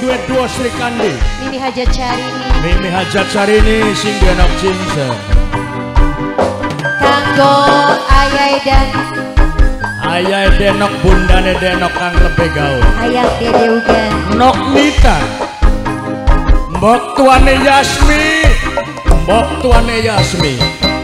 duet duo Sri Kandi Mimi Hajat Carini Mimi Hajat Carini sing genok cinta kanggo ayai denok bundane denok kang lebih gaul ayang dede uga nok Nita mbok tuane Yasmi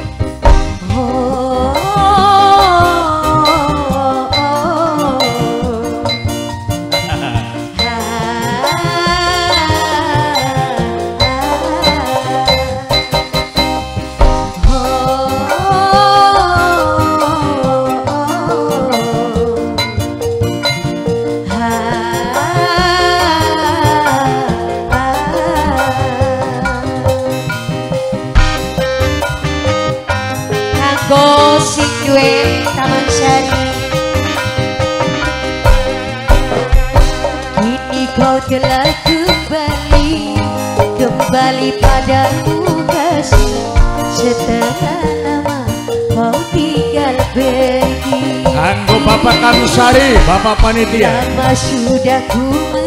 Gosip duet Taman Sari kini kau telah kembali padaku kasih setelah lama kau tinggal pergi kanggo Bapak Kamsari Bapak Panitia lama sudah ku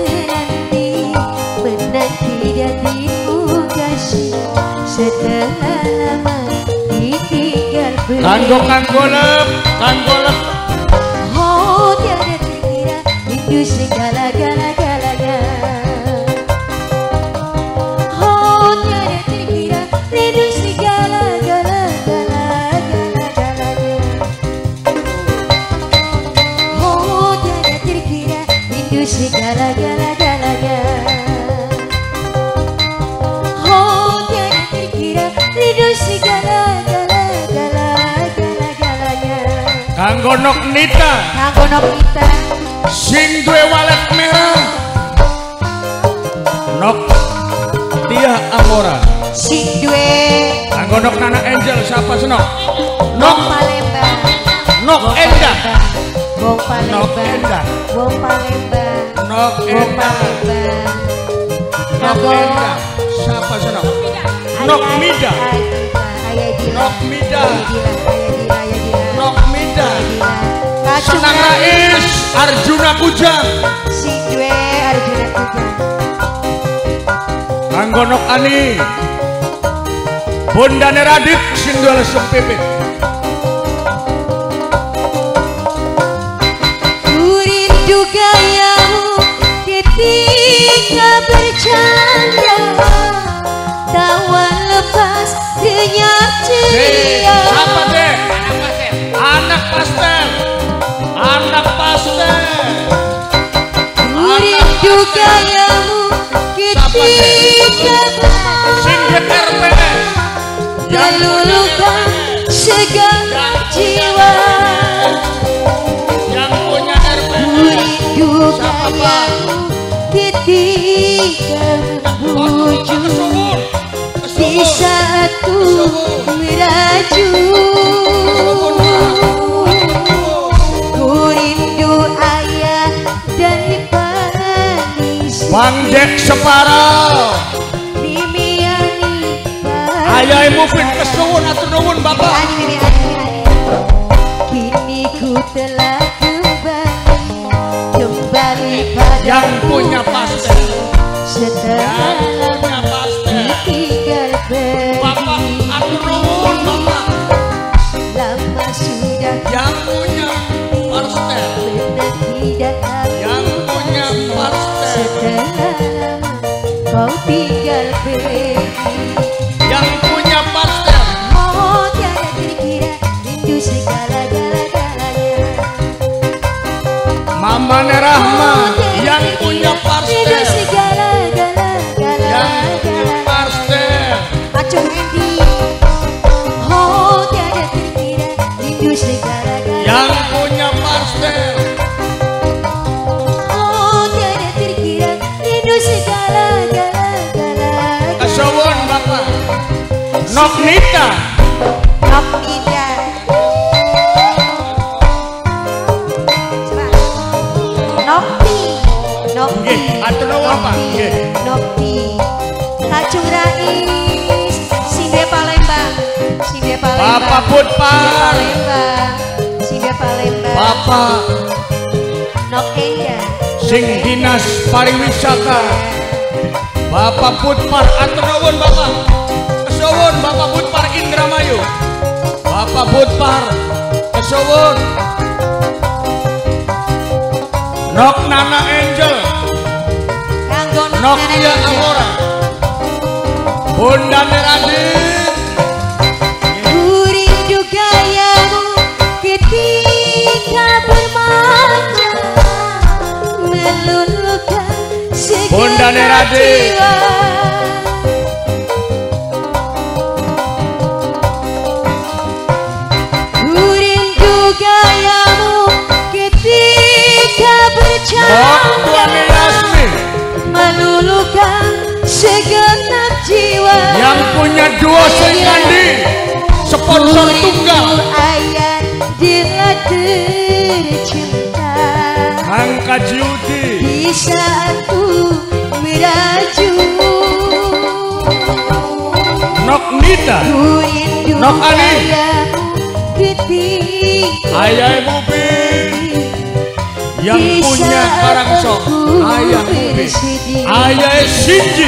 menanti dirimu kasih setelah lama kanggo lep oh tiada terkira itu segala-galanya oh tiada terkira itu segala-galanya oh tiada terkira itu segala-galanya oh tiada terkira itu segala-galanya kanggo nok Nita sing duwe walet merah nok Tia Amora sing duwe kanggo nok Nana Angel siapa senok nok Palembang nok Endah Bong Palembang siapa senok nok Mida Senang Rais Arjuna Pujang sing duwe Arjuna Pujang kanggo nok Ani bundane Radit sing duwe lesem pipit rindu gayamu ketika bercanda tawa lepas denyap ceria siapa deh anak pastel rindu gayamu ketika meluluhkan segala jiwa yang punya RP rindu gayamu ketika membujuk di saat ku merajuk Bang Jack Separau ayah Mufid kesuwun atau nuwun Bapak kini ku telah kembali pada yang punya pastel setelah ditinggal pergi Bapak atau nuwun Bapak lama sudah yang punya pastel yang punya pastel setelah kau tinggal pergi yang punya pastel oh tiada terkira rindu segala-galanya Mama Nerahma yang punya pastel rindu segala-galanya yang punya pastel Acung Randy oh tiada terkira rindu segala-galanya yang punya pastel kesuwun Bapak nok Nita nggih atur nuwun Pak nggih Nokti Acung Rais Sinde Palembang Bapak Putpar Sinde Palembang Bapak Nok Endah sing dinas pariwisata Bapak Budpar atur nuwun Bapak. Kesuwun Bapak Budpar Indramayu. Bapak Budpar kesuwun. Nok Nana Angel. Kanggo Nokia Amora. Bunda Neradit. Rindu gayamu ketika bermanja meluluhkan Bunda segenap Neradi. jiwa. Rindu gayamu ketika bercanda meluluhkan segenap jiwa. Yang punya duo Singandi sponsor tunggal Ayat bila tercinta Angka Judi di saat ku meraju. Nok Nita Rindu Nok Ani gayamu ketika Ayah Bubi yang di punya saat Karangsong aku Ayah Bubi bersedih. Ayah Shinji.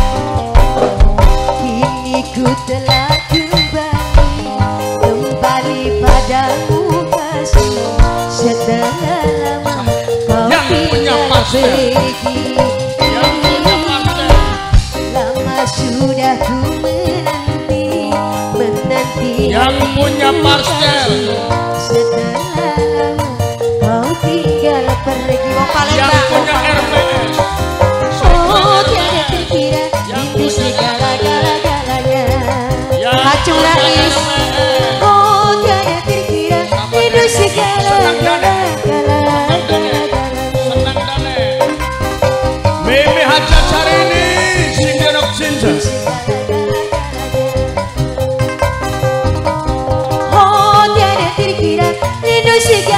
Kini ku telah kembali padamu kasih. Setelah lama kau Yang punya tinggal pastel. pergi. Yang punya pastel. Lama sudah ku menanti Yang punya pastel. Setelah lama kau tinggal pergi. Wong Yang Palembang. punya RPS. Oh tiada terkira rindu segala-galanya. Hacung Rais. Oh tiada terkira rindu segala-galanya. Senang dane Mimi Hajat Sarini Sindenok Sinja. Oh tiada terkira rindu segala